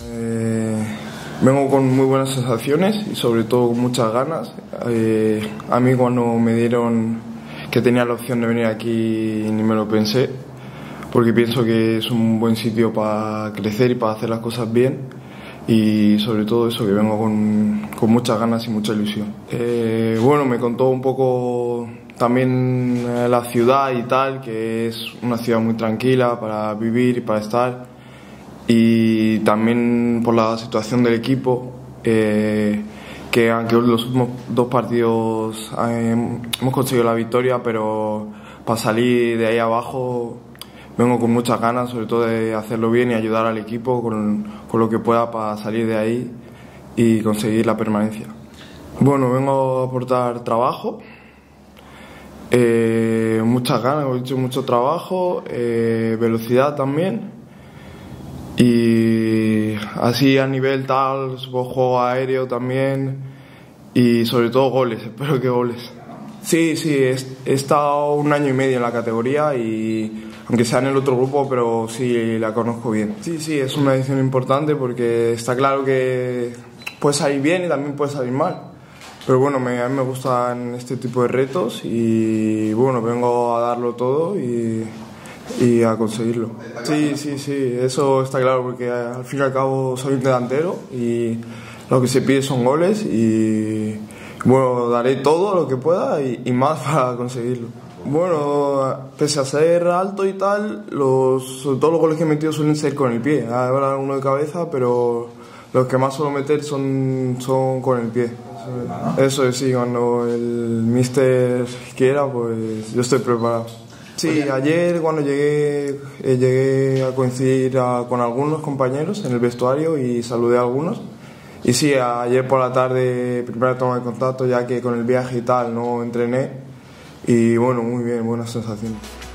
Vengo con muy buenas sensaciones y sobre todo con muchas ganas. A mí cuando me dieron que tenía la opción de venir aquí ni me lo pensé, porque pienso que es un buen sitio para crecer y para hacer las cosas bien, y sobre todo eso, que vengo con muchas ganas y mucha ilusión. Bueno, me contó un poco también la ciudad y tal, que es una ciudad muy tranquila para vivir y para estar, y también por la situación del equipo, que aunque los últimos 2 partidos hemos conseguido la victoria, pero para salir de ahí abajo vengo con muchas ganas, sobre todo de hacerlo bien y ayudar al equipo con lo que pueda para salir de ahí y conseguir la permanencia. Bueno, vengo a aportar trabajo, muchas ganas, he hecho mucho trabajo, velocidad también, y así a nivel tal, juego aéreo también, y sobre todo goles, espero que goles. Sí, he estado 1 año y medio en la categoría, y aunque sea en el otro grupo, pero sí la conozco bien. Sí, es una decisión importante porque está claro que puede salir bien y también puede salir mal. Pero bueno, a mí me gustan este tipo de retos y bueno, vengo a darlo todo y a conseguirlo. Sí, eso está claro porque al fin y al cabo soy un delantero y lo que se pide son goles y bueno, daré todo lo que pueda y más para conseguirlo. Bueno, pese a ser alto y tal, sobre todo los goles que he metido suelen ser con el pie. Habrá uno de cabeza, pero los que más suelo meter son con el pie. Eso es, sí, cuando el míster quiera, pues yo estoy preparado. Sí, ayer cuando llegué a coincidir con algunos compañeros en el vestuario y saludé a algunos. Y sí, ayer por la tarde, primera toma de contacto, ya que con el viaje y tal no entrené. Y bueno, muy bien, buenas sensaciones.